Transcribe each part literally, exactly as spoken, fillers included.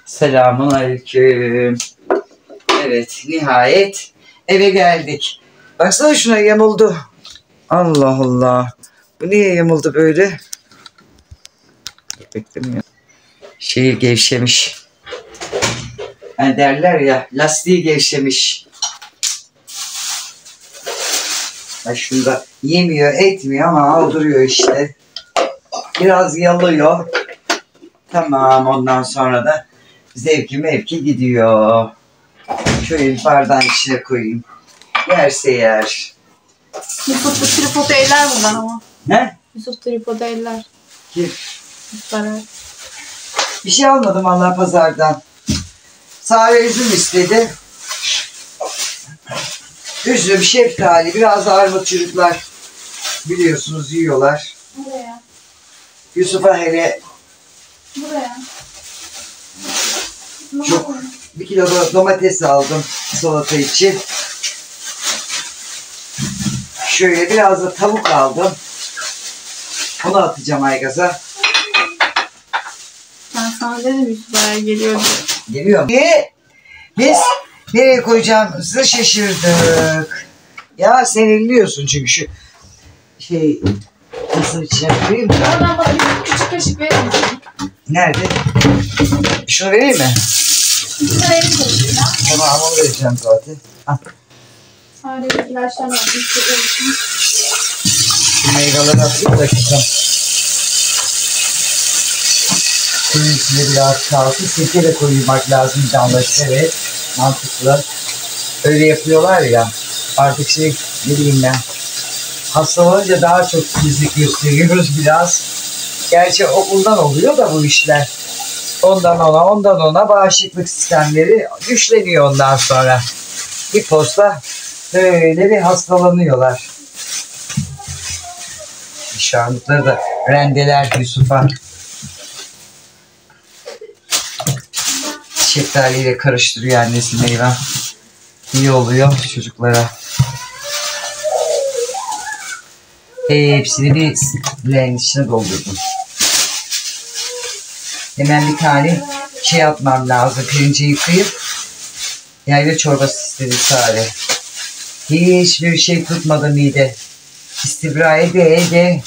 Selamun aleyküm. Evet, nihayet eve geldik. Baksana şuna, yamuldu. Allah Allah. Bu niye yamuldu böyle? Beklemiyor. Şeyi gevşemiş. Yani derler ya, lastiği gevşemiş. Ya şunda yemiyor, etmiyor ama aldırıyor işte. Biraz yalıyor. Tamam, ondan sonra da zevki mevki gidiyor. Şöyle bir bardağın içine koyayım. Yerse yer. Yusuf da tripodu eller bundan ama. Ne? Yusuf tripodu eller. Kim? Zarar. Bir şey almadım Allah pazardan. Sare üzüm istedi. Üzüm, şeftali, biraz da armut çocuklar. Biliyorsunuz yiyorlar. Buraya. Yusuf'a hele Buraya. çok bir kilo da domates aldım salata için. Şöyle biraz da tavuk aldım. Onu atacağım aygaza. Ben sana dedim Yusuf Ayar geliyor diye. Geliyor mu? Biz nereye koyacağımızı şaşırdık. Ya sen elliyorsun çünkü şu şey nasıl içine koyayım da. Oradan bana bir küçük kaşık verir misin? Nerede? Şunu vereyim mi? Bir tane elim kaşık ya. Tamam, onu vereceğim zaten. Al. Sadece ilaçlarını aldım. İstediğim Şu meyveleri atayım da kızım. Suyun içine biraz kalsın. Sirke de koymak lazım canlısı. Evet. Mantıklı. Öyle yapıyorlar ya. Artık şey, ne bileyim ben. Hasta olunca daha çok gizlilik gösteriyoruz biraz. Gerçi okuldan oluyor da bu işler. Ondan ona, ondan ona bağışıklık sistemleri güçleniyor ondan sonra. Bir posta böyle bir hastalanıyorlar. Şarlıkları da rendeler Yusuf'a. Şeftaliyle karıştırıyor annesi meyve. İyi oluyor çocuklara. Hepsini bir leğenin içine doldurdum. Hemen bir tane şey atmam lazım. Pirinci yıkayıp yayla çorbası istedi Sare. Hiçbir şey tutmadı mide. İstibra ede ede.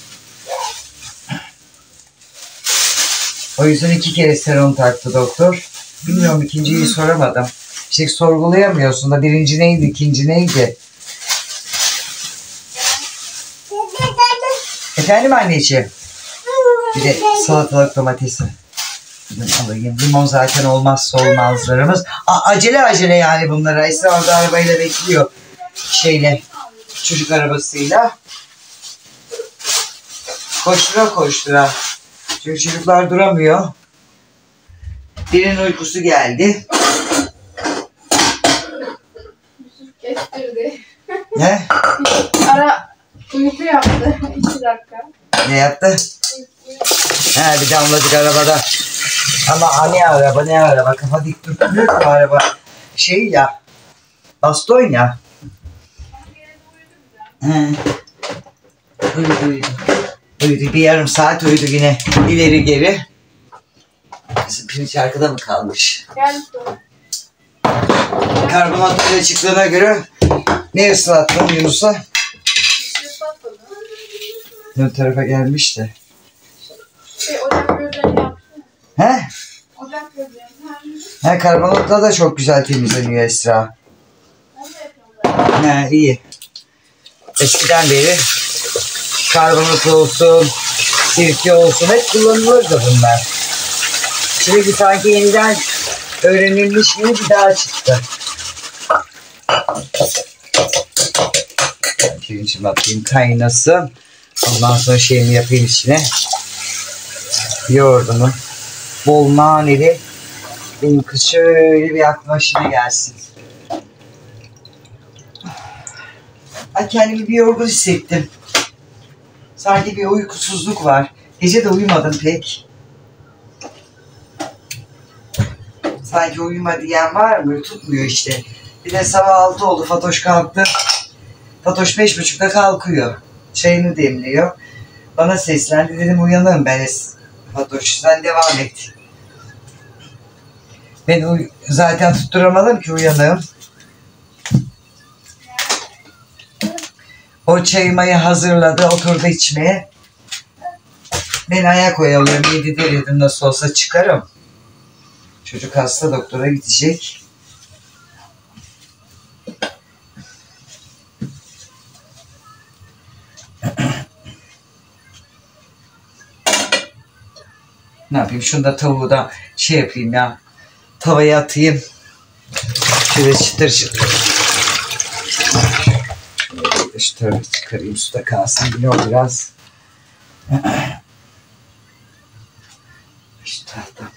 O yüzden iki kere serum taktı doktor. Bilmiyorum, ikinciyi soramadım. İşte sorgulayamıyorsun da birinci neydi, ikinci neydi? Efendim anneciğim? Bir de salatalık domatesi. Alayım. Limon zaten olmazsa olmazlarımız. A acele acele yani bunlara. Esra orada arabayla bekliyor. Şeyle, çocuk arabasıyla. Koştura koştura. Çünkü çocuklar duramıyor. Birinin uykusu geldi. Yusuf kestirdi. Ne? Ara uyku yaptı. İki dakika. Ne yaptı? He, bir damlacık arabada. Ama ne araba ne araba, kafa dik tutmuyor ki araba. Şey ya, baston ya. He. Uyudu uyudu. Uyudu, bir yarım saat uyudu yine ileri geri. Bizim pirinç arkada mı kalmış? Gel Yusuf. Karbonatları çıktığına göre ne ıslattın Yunus'a? Islatmadım. Ön tarafa gelmiş de. Şey, ocak gözlerini yaptı. He? Ocak gözlerini. He, karbonatla da çok güzel temizleniyor Esra. Onu da yapıyorum. He, iyi. Eskiden beri karbonat olsun, sirke olsun hep kullanılırdı bunlar. Şimdi sanki yeniden öğrenilmiş gibi bir daha çıktı. Pirincimi atayım kaynasın. Ondan sonra şeyimi yapayım içine. Yoğurdumu. Bol naneli. Benim kız şöyle bir aklı başına gelsin. Ay, kendimi bir yorgun hissettim. Sanki bir uykusuzluk var. Gece de uyumadım pek. Sanki uyuma diyen var mı? Tutmuyor işte. Bir de sabah altı oldu. Fatoş kalktı. Fatoş beş buçukta kalkıyor. Çayını demliyor. Bana seslendi. Dedim uyanırım ben. Fatoş sen devam et. Ben uy- zaten tutturamadım ki uyanığım. O çaymayı hazırladı, oturdu içmeye. Ben ayak oyalıyorum. yedide dedim nasıl olsa çıkarım. Çocuk hasta, doktora gidecek. Ne yapayım? Şunu da tavuğu da şey yapayım ya. Tavaya atayım. Şöyle çıtır çıtır. Şu tarafı çıkarayım. Suda kalsın. Biliyor biraz. Şu tahtam.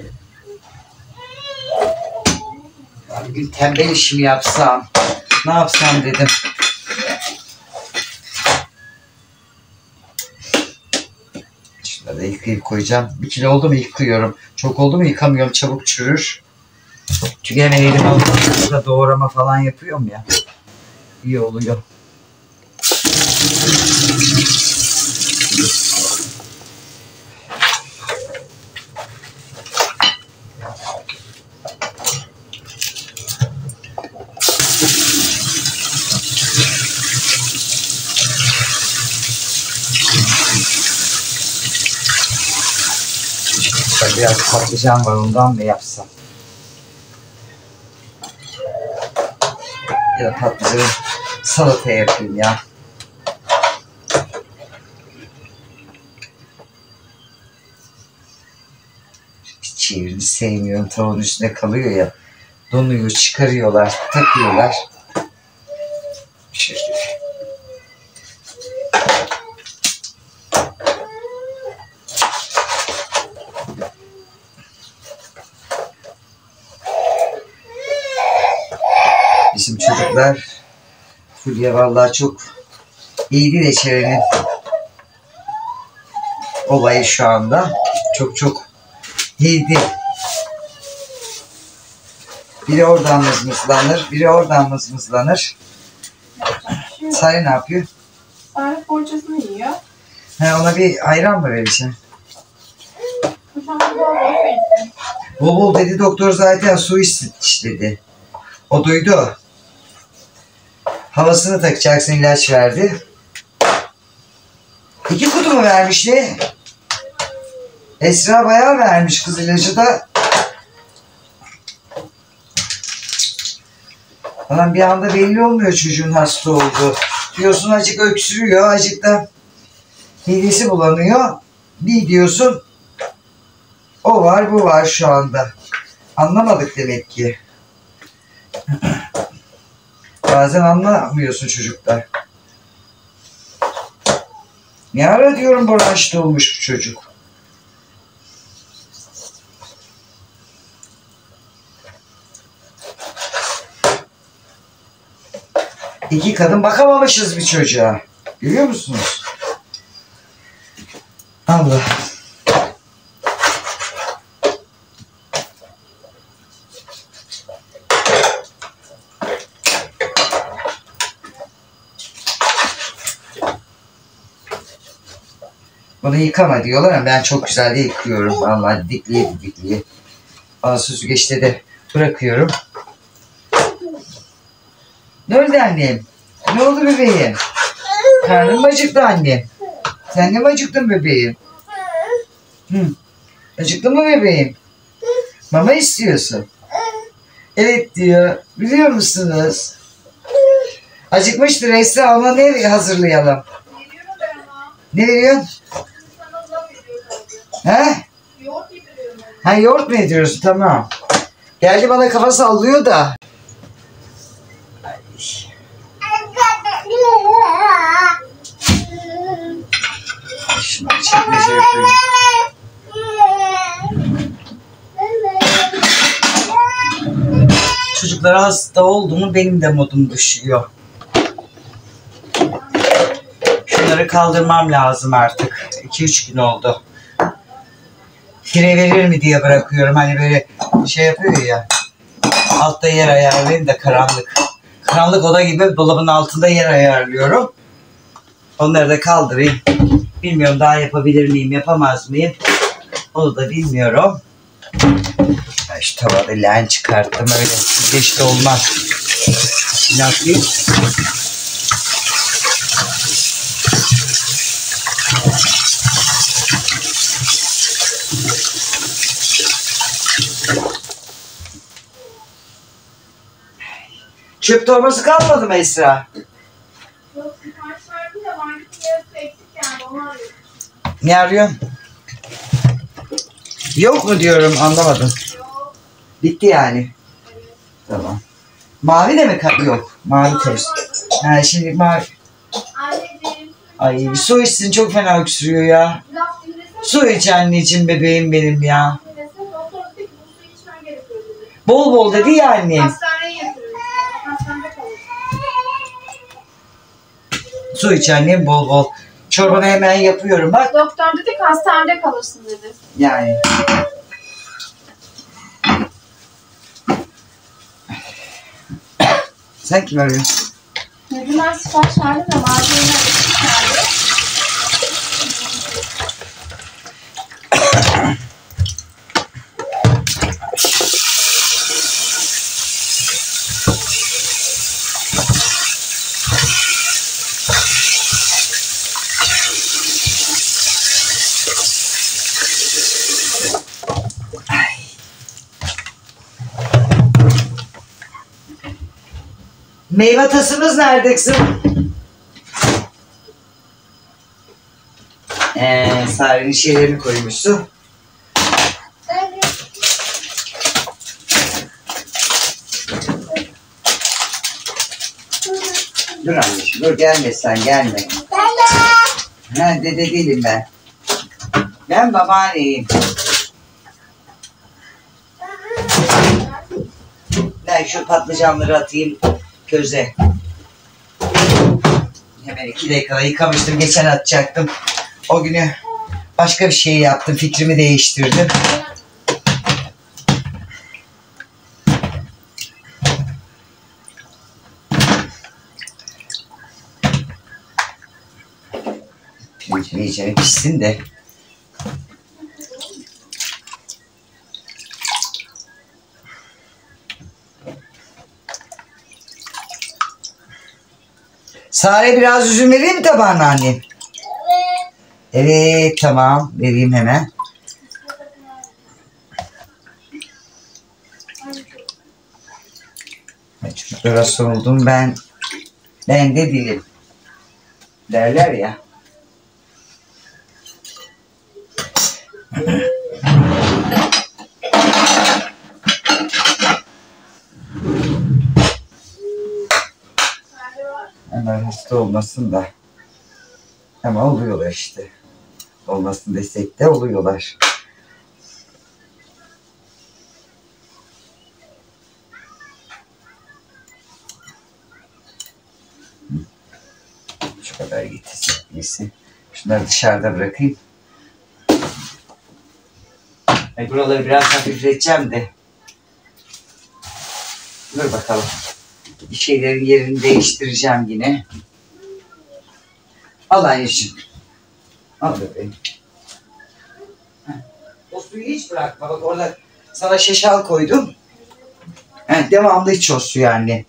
Bir gün tembel işimi yapsam. Ne yapsam dedim. Şunları da yıkayıp koyacağım. Bir kilo oldu mu yıkıyorum. Çok oldu mu yıkamıyorum. Çabuk çürür. Çünkü hemen elime alıp doğrama falan yapıyorum ya. İyi oluyor. Biraz patlıcan var, ondan mı yapsam? Ya da patlıcanı salata yapayım ya. Çiğrini sevmiyorum. Tavuğun üstüne kalıyor ya. Donuyor, çıkarıyorlar, takıyorlar. Şöyle. Bizim çocuklar Fulya vallahi çok iyiydi Reçere'nin olayı şu anda. Çok çok iyiydi. Biri oradan mızmızlanır, biri oradan mızmızlanır. Sare ne yapıyor? Sare poğaçasını yiyor. He, ona bir ayran mı vereceğim? Hocam bu bol Bol bol dedi doktor, zaten su iç dedi. O duydu. Havasını takacaksın, ilaç verdi. İki kutu mu vermişti? Esra bayağı vermiş kız ilacı da. Falan bir anda belli olmuyor çocuğun hasta olduğu. Diyorsun acık öksürüyor, acık da midesi bulanıyor. Bir diyorsun o var bu var şu anda. Anlamadık demek ki. Bazen anlamıyorsun çocuklar. Ne ara diyorum branşta olmuş bu çocuk. İki kadın bakamamışız bir çocuğa. Görüyor musunuz? Allah. Bunu yıkama diyorlar ama ben çok güzel de yıkıyorum. Vallahi dikliye dikliye. Bana süzgeçte de bırakıyorum. Ne oldu annem? Ne oldu bebeğim? Karnım acıktı annem. Sen de mi acıktın bebeğim? Hı. Acıktı mı bebeğim? Mama istiyorsun. Evet diyor. Biliyor musunuz? Acıkmıştır Esra, ona ne hazırlayalım? Veriyorum ben ama. Ne veriyorsun? Sana laf ediyor tabii. He? Yoğurt yediriyorum ben. Ha, yoğurt mu ediyorsun? Tamam. Geldi bana kafa sallıyor da. Ay. Şunu çekmece yapıyorum. Çocuklara hasta oldu mu benim de modum düşüyor. Şunları kaldırmam lazım artık. iki üç gün oldu. Fire verir mi diye bırakıyorum. Hani böyle şey yapıyor ya. Altta yer ayarlayayım da karanlık. Karanlık oda gibi dolabın altında yer ayarlıyorum. Onları da kaldırayım. Bilmiyorum daha yapabilir miyim, yapamaz mıyım? Onu da bilmiyorum. Ben şu tavada leğen çıkarttım öyle. Geçti olmaz. Şimdi atlayayım. Çöp torbası kalmadı mı Esra? Yok, sipariş verdim de marketin yarısı eksik yani, onu arıyorum. Ne arıyorsun? Yok mu diyorum, anlamadım. Yok. Bitti yani. Evet. Tamam. Mavi de mi? Yok. Mavi toz. Ha, şimdi mavi. Anneciğim. Ay su içsin, çok fena öksürüyor ya. Laf dinlesene. Su iç anneciğim, bebeğim benim ya. Dinlesene, doktor dedi ki bu suyu içmen gerekiyor dedi. Bol bol dedi ya annem. Hastaneye yatırıyoruz. Hastanede kalır. Su iç annem, bol bol. Çorbanı hemen yapıyorum bak. Doktor dedi ki hastanede kalırsın dedi. Yani. Sen kim arıyorsun? Nedim sipariş verdim de malzemeler eksik geldi. Meyve tasımız nerede kızım? Ee, Sare'nin şeylerini koymuşsun. Dur anneciğim, dur gelme sen, gelme. Ha, dede değilim ben. Ben babaanneyim. Ben şu patlıcanları atayım köze. Hemen iki dakikada yıkamıştım. Geçen atacaktım. O günü başka bir şey yaptım. Fikrimi değiştirdim. Pirincim iyice pişsin de. Sare biraz üzüm vereyim mi tabağına annem? Evet. Evet tamam, vereyim hemen. Çocuklara sordum ben. Ben de değilim. Derler ya. Hemen hasta olmasın da. Ama oluyorlar işte. Olmasın desek de oluyorlar. Şu kadar getirsin. Şunları dışarıda bırakayım. Ay, buraları biraz hafifleteceğim de. Dur bakalım. Bir şeylerin yerini değiştireceğim yine. Al anneciğim. Al bebeğim. O suyu hiç bırakma. Bak orada sana şeşal koydum. Heh, devamlı iç o suyu anne.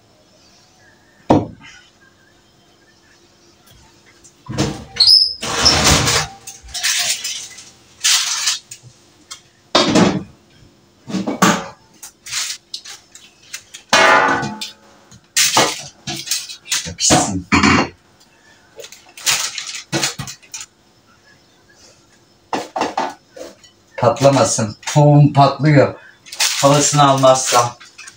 Şurada pişsin. Patlamasın. Pum patlıyor. Havasını almazsam.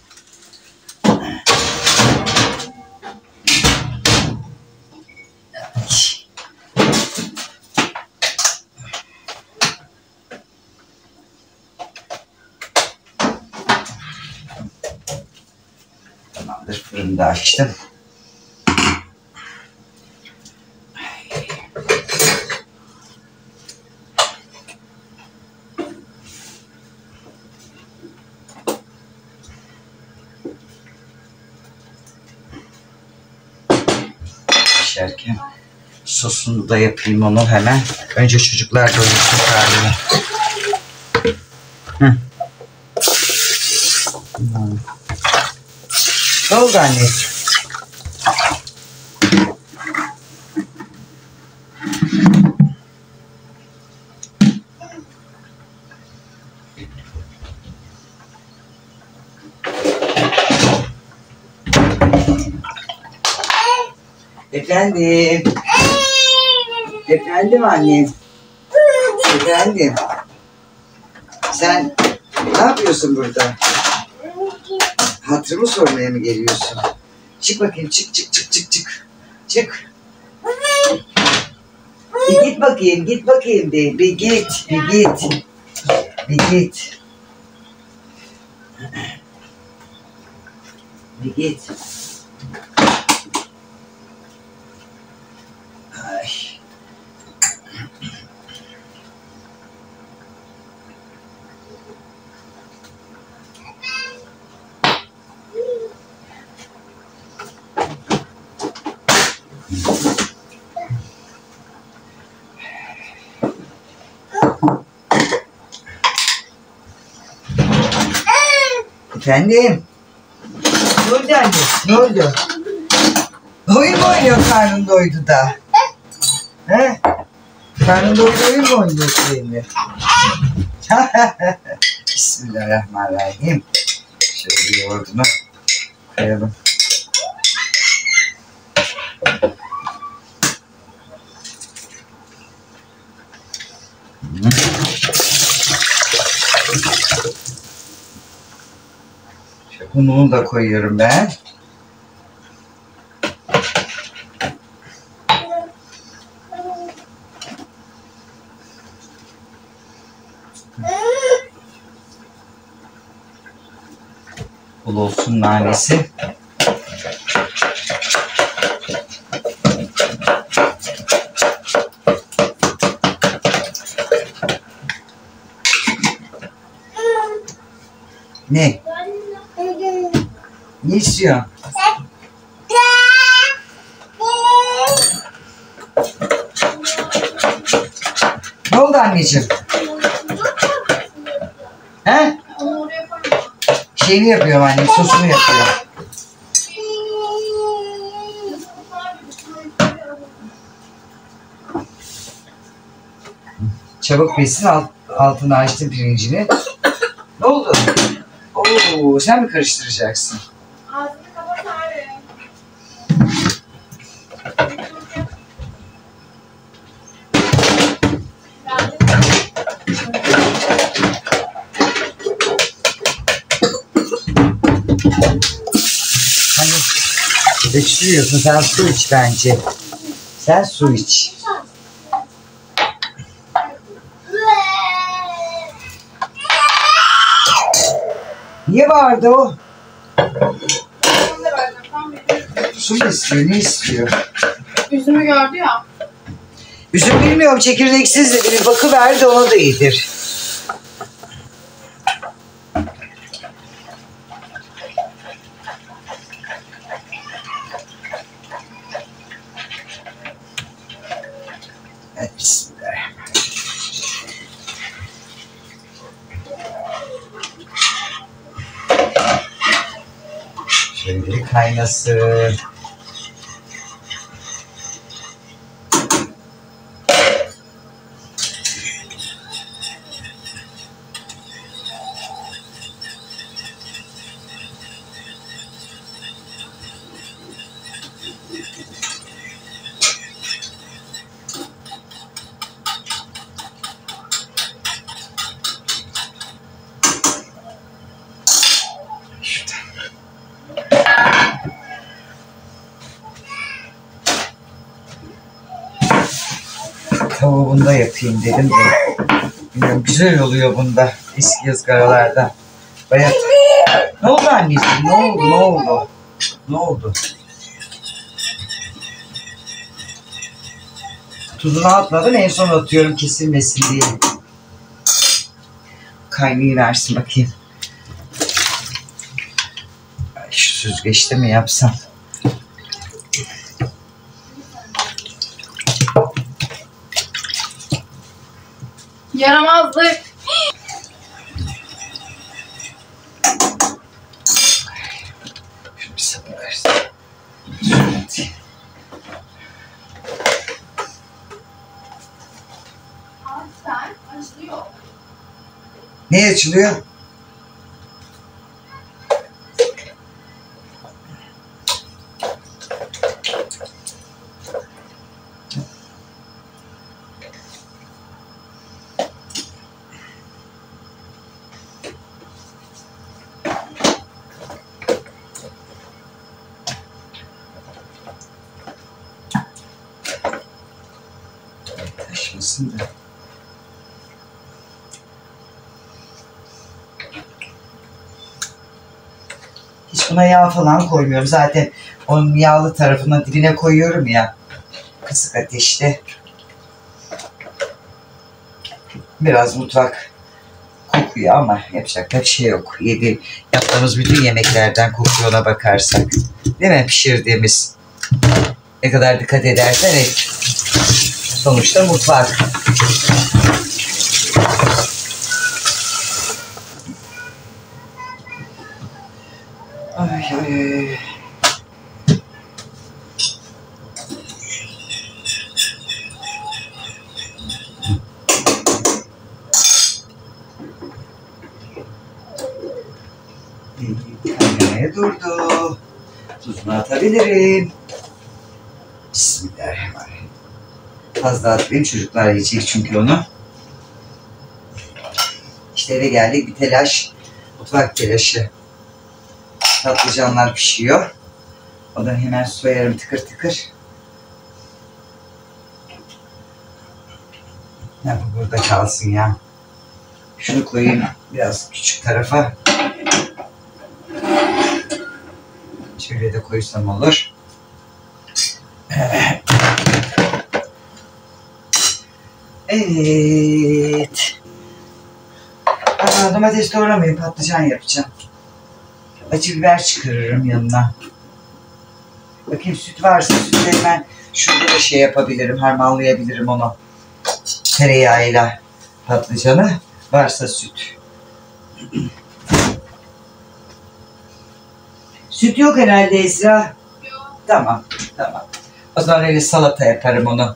Tamamdır. Fırını da açtım. Pişerken sosunu da yapayım onu hemen. Önce çocuklar doyursun karnını. Hı. Hmm. Ne oldu anne? Efendim. Efendim annem. Efendim. Sen ne yapıyorsun burada? Hatırımı sormaya mı geliyorsun? Çık bakayım, çık çık çık çık çık. Çık. Bir git bakayım, git bakayım bir, bir git, bir git. Bir git. Bir git. Ay. Efendim? Ne oldu anne? Ne oldu? Oyun mu oynuyor karnın doydu da? He? Karnın doydu oyun mu oynuyorsun benimle? Bismillahirrahmanirrahim. Şöyle bir yoğurdunu koyalım. Ununu da koyuyorum ben. Bol olsun nanesi. Ne? Ne istiyor? Ne oldu anneciğim? He? Şeyini yapıyorum annem, sosunu yapıyor. Çabuk pişsin, alt, altını açtım pirincini. Ne oldu? Oo, sen mi karıştıracaksın? Ağzını kapat abi. Hani öksürüyorsun, sen su iç bence. Sen su iç. Niye bağırdı o? Su mu istiyor, ne istiyor? Yüzümü gördü ya. Üzüm bilmiyorum, çekirdeksiz dedi. Bir bakıverdi, ona da iyidir. Evet, bismillah. Şöyle bir kaynasın. Tavuğunu da yapayım dedim de. Bilmiyorum, güzel oluyor bunda. Eski ızgaralardan. Bayat. Ne oldu anneciğim? Ne oldu? Ne oldu? Ne oldu? Tuzunu atmadım. En son atıyorum kesilmesin diye. Kaynayı versin bakayım. Ay, şu süzgeçte mi yapsam? Yaramazlık. Ne açılıyor? Taşmasın da. Hiç buna yağ falan koymuyorum. Zaten onun yağlı tarafını dibine koyuyorum ya. Kısık ateşte. Biraz mutfak kokuyor ama yapacak bir şey yok. Yedi, yaptığımız bütün yemeklerden kokuyor ona bakarsak. Değil mi? Pişirdiğimiz. Ne kadar dikkat edersen et. Sonuçta mutfak. Ay ay. Kaynamaya durdu. Tuzunu atabilirim. Bismillahirrahmanirrahim. Fazla atmayayım, çocuklar yiyecek çünkü onu. İşte eve geldik, bir telaş. Mutfak telaşı. Patlıcanlar pişiyor. O da hemen soyarım tıkır tıkır. Ya bu burada kalsın ya. Şunu koyayım biraz küçük tarafa. Şöyle de koysam olur. Evet. Aa, domates doğramayayım, patlıcan yapacağım. Acı biber çıkarırım yanına. Bakayım süt varsa süt hemen şurada da şey yapabilirim, harmanlayabilirim onu. Tereyağıyla patlıcanı. Varsa süt. Süt yok herhalde Esra. Yok. Tamam, tamam. O zaman öyle salata yaparım onu.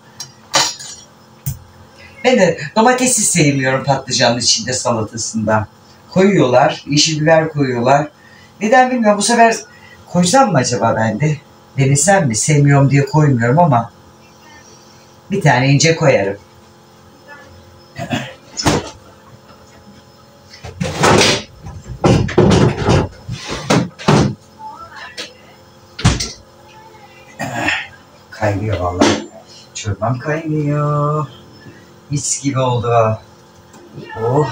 Ben de domatesi sevmiyorum patlıcanın içinde salatasında. Koyuyorlar, yeşil biber koyuyorlar. Neden bilmiyorum. Bu sefer koysam mı acaba ben de? Denesem mi? Sevmiyorum diye koymuyorum ama bir tane ince koyarım. Kaynıyor vallahi. Çorbam kaynıyor. Mis gibi oldu. Oh.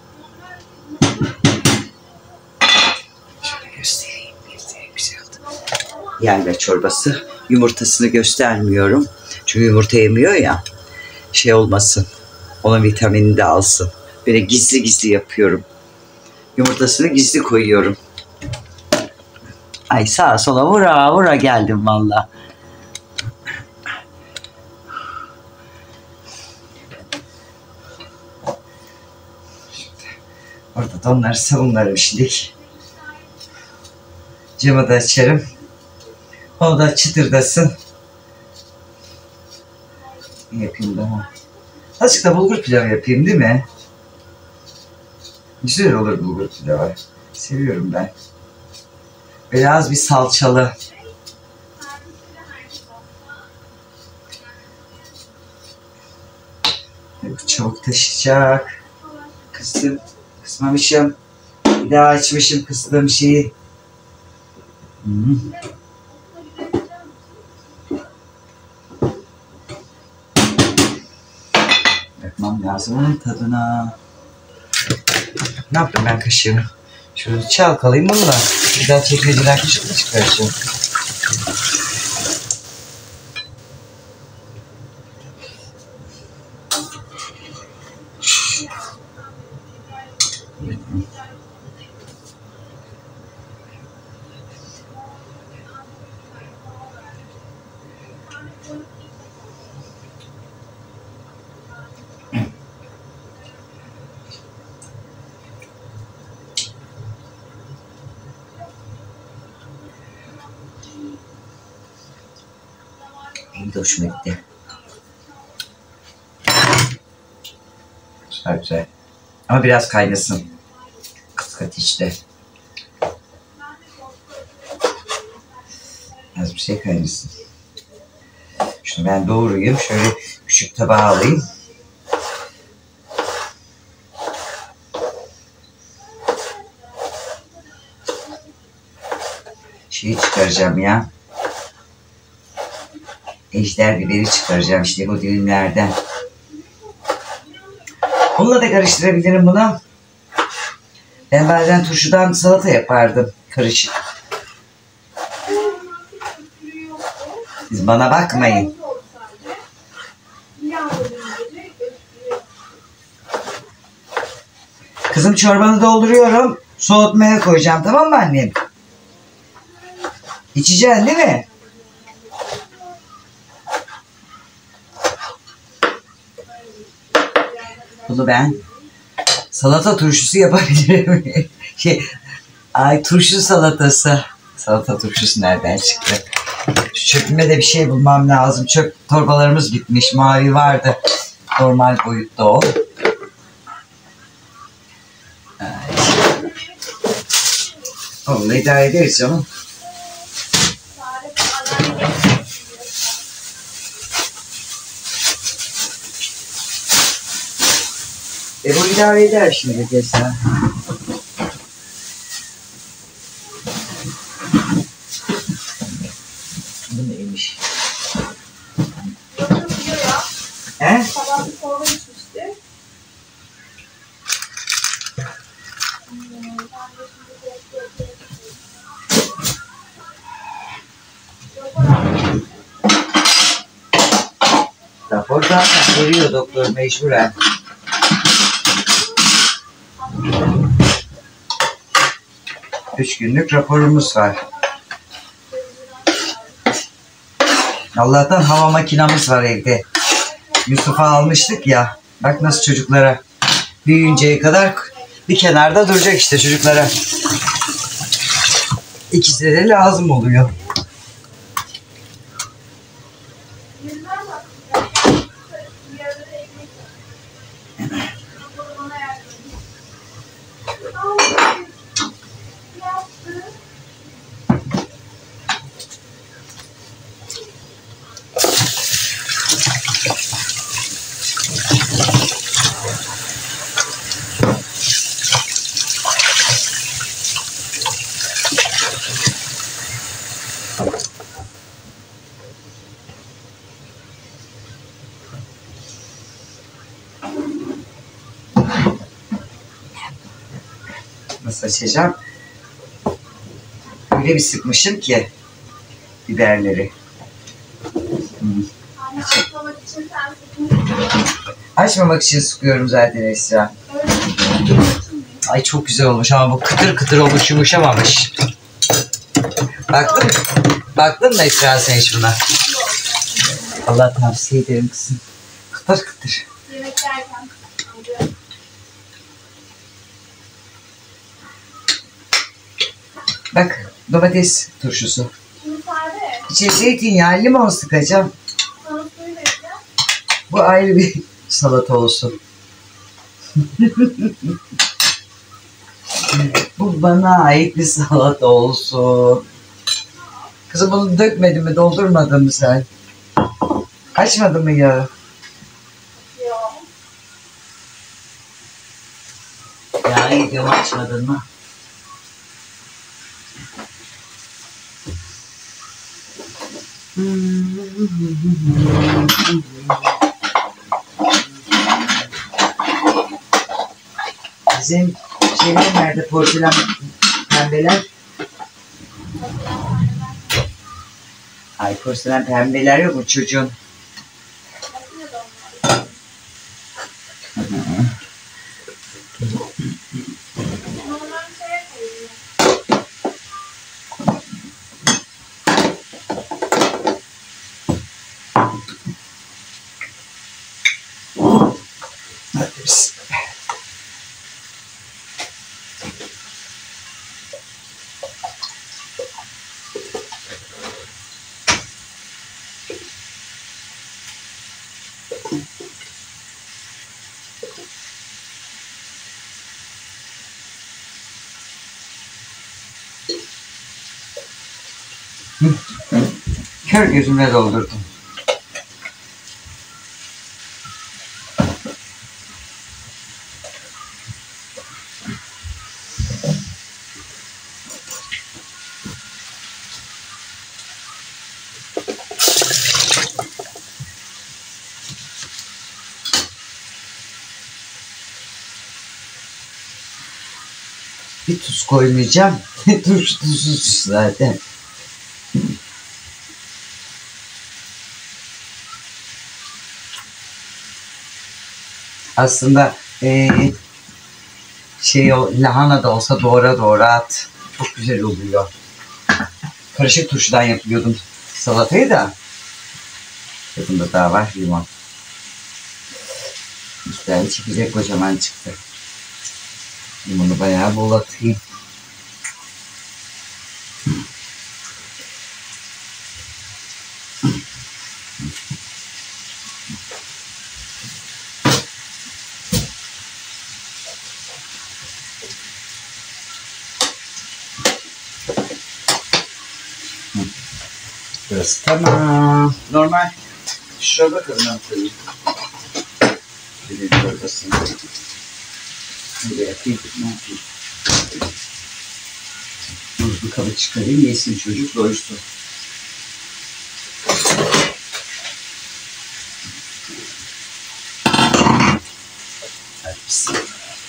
Şöyle göstereyim. Bir de güzel oldu. Yayla çorbası. Yumurtasını göstermiyorum. Çünkü yumurta yemiyor ya. Şey olmasın. Onun vitaminini de alsın. Böyle gizli gizli yapıyorum. Yumurtasını gizli koyuyorum. Ay sağa sola vura vura geldim valla. Orada da onları savunlarım şimdi. Camı da açarım. O da çıtırdasın. Ne yapayım daha? Azıcık da bulgur pilavı yapayım değil mi? Güzel olur bulgur pilavı. Seviyorum ben. Biraz bir salçalı. Bu çabuk taşıyacak. Kızım. Kısmamışım. Bir daha açmışım kıstığım şeyi. Hmm. Bakmam lazım onun tadına. Ne yaptım ben kaşığımı? Şöyle çalkalayayım bunu da. Bir daha çekmeceden kaşıkla çıkaracağım. Benim de hoşuma gitti. Güzel güzel. Ama biraz kaynasın. Kıskat işte. Az bir şey kaynasın. Şunu ben doğrayayım. Şöyle küçük tabağa alayım. Şeyi çıkaracağım ya. Ejder biberi çıkaracağım işte bu dilimlerden. Bununla da karıştırabilirim bunu. Ben bazen turşudan salata yapardım. Karışık. Siz bana bakmayın. Kızım çorbanı dolduruyorum. Soğutmaya koyacağım, tamam mı annem? İçeceksin değil mi? Bunu ben salata turşusu yapabilirim. şey, ay turşu salatası. Salata turşusu nereden çıktı? Şu çöpüme de bir şey bulmam lazım. Çöp torbalarımız bitmiş. Mavi vardı. Normal boyutta o. Onunla idare ederiz canım. E bu idare eder şimdi mesela. Bu neymiş? He? Sabah bir çorba içmişti. Rapor zaten veriyor doktor mecburen. Üç günlük raporumuz var. Allah'tan hava makinamız var evde. Yusuf'a almıştık ya. Bak nasıl çocuklara büyüyünceye kadar bir kenarda duracak işte çocuklara. İkisi de lazım oluyor. Nasıl açacağım? Öyle bir sıkmışım ki biberleri. Hmm. Açmamak için sen sıkıntı. Açmamak için sıkıyorum zaten Esra. Ay çok güzel olmuş ama bu kıtır kıtır olmuş, yumuşamamış. Baktın mı? Baktın mı Esra sen hiç buna? Allah tavsiye ederim kızım. Kıtır kıtır. Yemek yerken. Bak domates turşusu. Şimdi sade. İçine zeytinyağı, limon sıkacağım. Sana suyu vereceğim. Bu ayrı bir salata olsun. Bu bana ait bir salata olsun. Kızım bunu dökmedin mi, doldurmadın mı sen? Açmadın mı ya? Yok. Ya gidiyorum, açmadın mı? Bizim şeyler nerede, porselen pembeler? Ay porselen pembeler yok mu çocuğun? Normal şeye koyuyorum. Hadi bismillah. Kör gözümle doldurdum. Bir tuz koymayacağım. Tuz tuzsuz zaten. Aslında ee, şey o lahana da olsa doğra doğra at. Çok güzel oluyor. Karışık turşudan yapıyordum salatayı da. Bunda daha var limon. İşte çıkacak, kocaman çıktı. Limonu bayağı bol atayım. Burası tamam. Normal. Şurada kırmam koyayım. Bir de çorbasını. Böyle yapayım. Ne yapayım? Buzlu kabı çıkarayım. Yesin çocuk, doysun. Hadi bismillah.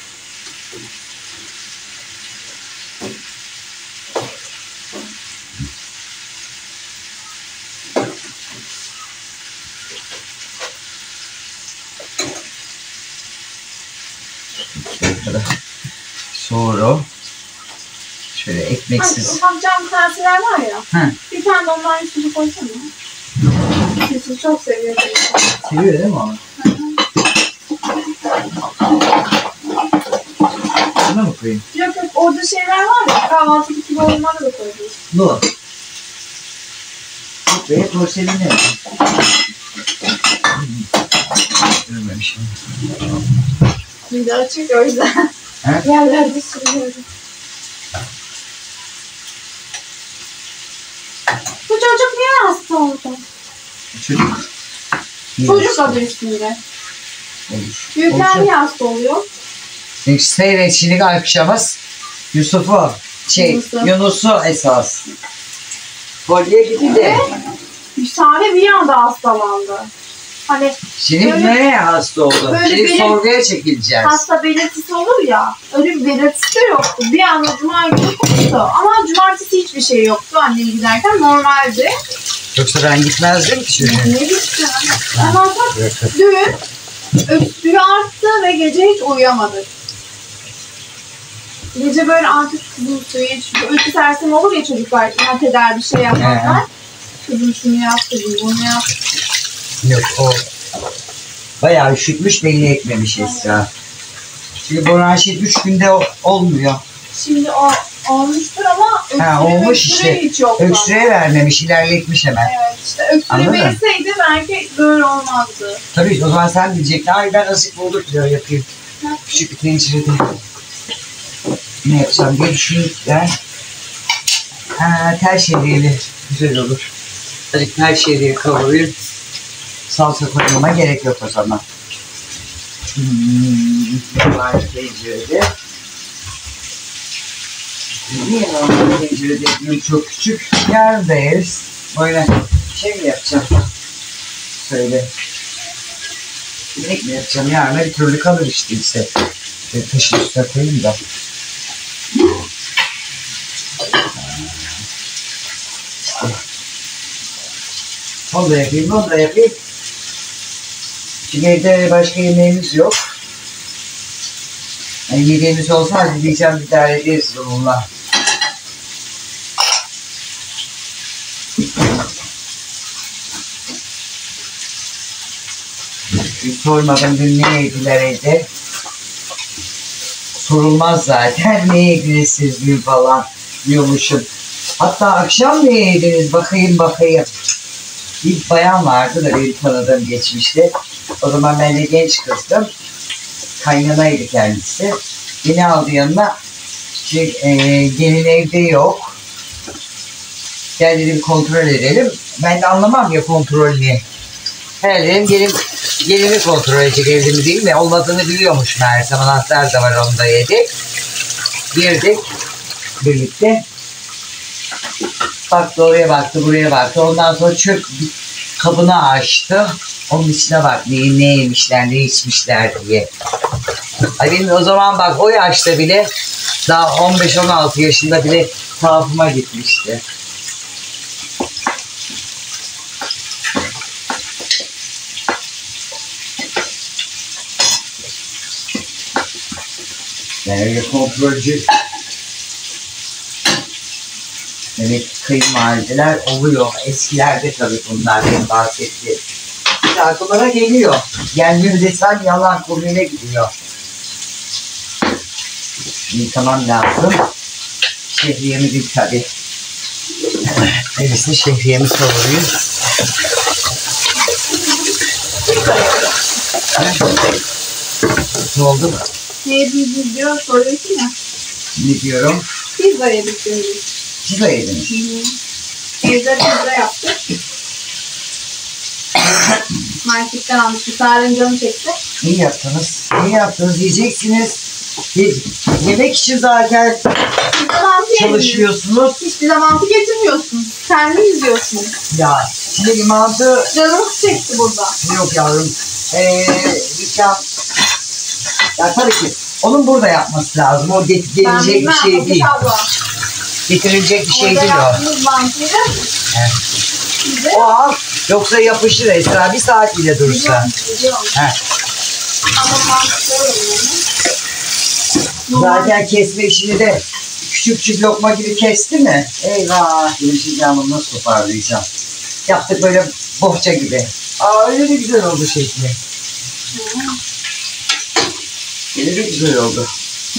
Sonra şöyle ekmeksiz. Ufak cam kaseler var ya. Hı. Bir tane de onların üstüne koysana. Yusuf çok seviyor. Seviyor değil mi onu? Buna mı koyayım? Yok yok, orada şeyler var ya. Kahvaltılık gibi onları da koyuyoruz. Bu. Ve porselini. Görmemişim. Bir de açık o yüzden. He? Yerlerde sürüyorum. Bu çocuk niye hasta oldu? Çocuk. Çocuk adı üstünde. Olur. Büyükler Olacak. niye hasta oluyor? Çünkü seyret şimdi akşamız Yusuf'u, şey Yunus'u. Yunus'u esas. Kolye gitti de. Bir tane bir anda hastalandı. Hani Şimdi Böyle- nereye hasta oldu? Böyle Şimdi benim- sorguya çekileceğiz. hasta belirtisi olur ya. Öyle bir belirtisi de yoktu. Bir anda cuma günü koptu. Ama cumartesi hiçbir şey yoktu annem giderken, normaldi. Yoksa ben gitmezdim ki şimdi. Ne gitti? Ama bak dün öksürüğü arttı ve gece hiç uyuyamadık. Gece böyle artık kızım suyu içiyor. Uyku sersemi olur ya çocuklar. İnat eder, bir şey yapmazlar. Kızım şunu yap, kızım bunu yap. Yok o bayağı üşütmüş, belli etmemiş Esra. Çünkü bronşit üç günde o- olmuyor. Şimdi o olmuştur ama öksürüğü, Ha, olmuş öksürüğü işte. hiç yok. Öksürüğe vermemiş, ilerletmiş hemen. Evet, işte öksürüğü Anladın mı? verseydi belki böyle olmazdı. Tabii o zaman sen diyecektin, ay ben nasip bulduk diyor yapayım. Küçük bir tencerede ne yapacağım diye düşünürken ha, tel şeriyle güzel olur. Hadi tel şeriyi kavurayım. Salça koymama gerek yok o zaman. Hmm, var tencerede. Niye normal tencerede ekmeğim çok küçük? Yarın da yeriz. Böyle şey mi yapacağım? Söyle. Yemek mi yapacağım? Yarın bir türlü kalır işte ise. Bir taşın üstüne koyayım da. Onu da yapayım, onu da yapayım. Çünkü evde başka yemeğimiz yok. Yani yediğimiz olsa hadi diyeceğim idare ederiz bununla. Sormadım dün ne yediler evde. Sorulmaz zaten ne yediniz siz dün falan diyormuşum. Hatta akşam ne yediniz bakayım bakayım. Bir bayan vardı da benim tanıdığım geçmişte. O zaman ben de genç kızdım. Kaynanaydı kendisi. Beni aldı yanına. Şey, e, gelin evde yok. Gel dedim kontrol edelim. Ben de anlamam ya kontrolünü. Herhalde dedim gelin, gelini kontrol edecek evde mi değil mi? Olmadığını biliyormuş meğersem. Anahtar da var, onu da yedik. Girdik birlikte. Baktı oraya baktı buraya baktı. Ondan sonra çöp kabını açtı. Onun içine bak ne, ne yemişler ne içmişler diye. Ay benim o zaman bak o yaşta bile daha on beş on altı yaşında bile tuhafıma gitmişti. Yani öyle kontrolcü demek kayınvalideler oluyor. Eskilerde tabii bunlar benim bahsettiğim. İşte akıllara geliyor. Gelmiyor desen yalan konuya gidiyor. Yıkamam lazım. Şehriyemi bir tabii. Öyleyse şehriyemi kavurayım. Ne oldu? Ne yediniz diyor soruyorsun ya. Ne diyorum? Pizza yedik diyoruz. Pizza yediniz. Evde pizza yaptık. Marketten almıştım. Sarın canı çekti. İyi yaptınız. İyi yaptınız. Yiyeceksiniz. Ye- Yemek için zaten Hiçbir zaman çalışıyorsunuz. Hiçbir zaman getirmiyorsunuz. Kendiniz yiyorsunuz. Ya şimdi mantı Canımız çekti burada. yok yavrum. Ee, dükkan. Ya tabii ki onun burada yapması lazım. O get- gelecek bir şey değil. Getirilecek bir şey Orada değil o. yaptığımız mantıyı da Evet. bize O al. Yoksa yapışır Esra. Bir saat bile dursa. biliyorum. Heh. Ama mantıklı oluyor. Zaten kesme işini de küçük küçük lokma gibi kesti mi? Eyvah! Şimdi ben bunu nasıl toparlayacağım? Yaptık böyle bohça gibi. Aa öyle de güzel oldu şekli. Öyle de güzel oldu.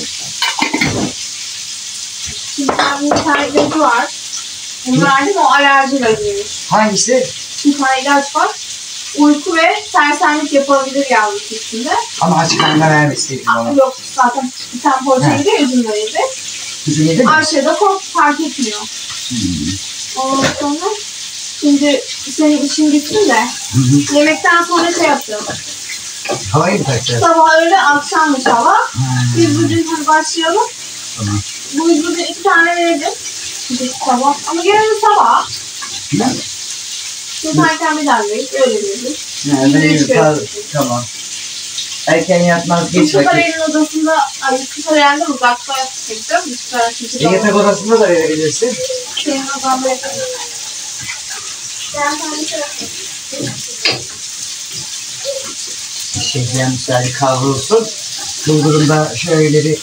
Şimdi bir tane ilacı var. Bunu verdim, o alerji ilacıymış. Hangisi? Bir tane ilaç var. Uyku ve sersemlik yapabilir yavrusu üstünde. Ama açık karnına vermeseydim Ama onu. yok zaten bir tane poğaça yedi, üzüm de yedi. Kızım yedi mi? Ayşe de kork fark etmiyor. Hmm. Ondan sonra şimdi senin işin bitsin de Hı hı. yemekten sonra şey yapacağız. Havayı mı takacağız? Sabah öyle akşammış hava. Ha, Biz bugün hadi başlayalım. tamam. Bu bugün iki tane verdim. Bir sabah. Ama genelde sabah. Ne? Yatarken bir daha verdik. Öyle verdik. Ha, Yine ben üç yürü, kere tamam. verdik. Tamam. Erken yatmaz geç Mustafa vakit. Eren'in odasında, ay Mustafa Eren'de uzakta çektim. Mustafa E, yatak odasında da verebilirsin. Senin odanda yatalım. Ben sana bir şey yapayım. Şehriyen güzel kavrulsun. Bulgurumda şöyle bir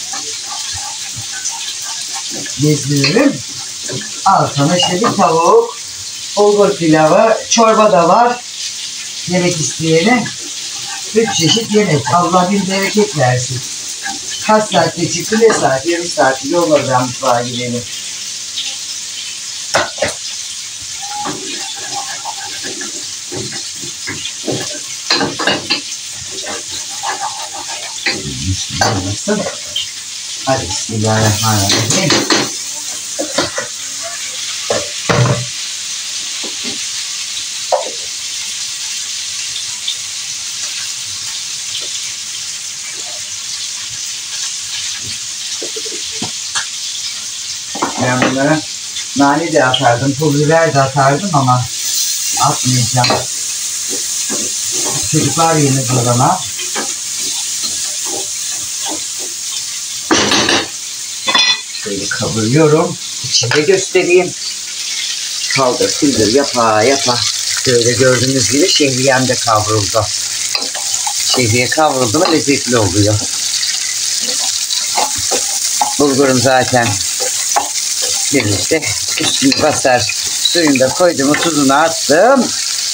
gezdiririm. Al sana işte bir tavuk, bulgur pilavı, çorba da var. Yemek isteyene. Üç çeşit yemek. Allah bin bereket versin. Kaç saatte çıktı, ne saat? Yarım saat yolladı ben mutfağa girelim. Nasıl? Hadi bismillahirrahmanirrahim. Ben bunlara nane de atardım, pul biber de atardım ama atmayacağım. Çocuklar yemez o zaman. Şöyle kavuruyorum. İçinde göstereyim. Kaldır, sildir, yapa yapa. Böyle gördüğünüz gibi şehriyem de kavruldu. Şehriye kavruldu mu lezzetli oluyor. Bulgurum zaten birlikte üstünü basar. Suyunu da koydum, tuzunu attım.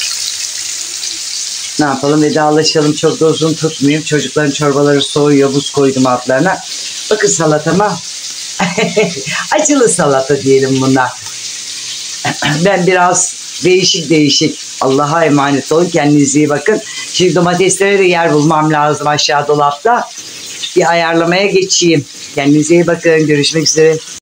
Ne yapalım, vedalaşalım, çok da uzun tutmayayım. Çocukların çorbaları soğuyor, buz koydum altlarına. Bakın salatama. Acılı salata diyelim buna. Ben biraz değişik değişik. Allah'a emanet olun, kendinize iyi bakın. Şimdi domateslere de yer bulmam lazım aşağı dolapta. Bir ayarlamaya geçeyim. Kendinize iyi bakın, görüşmek üzere.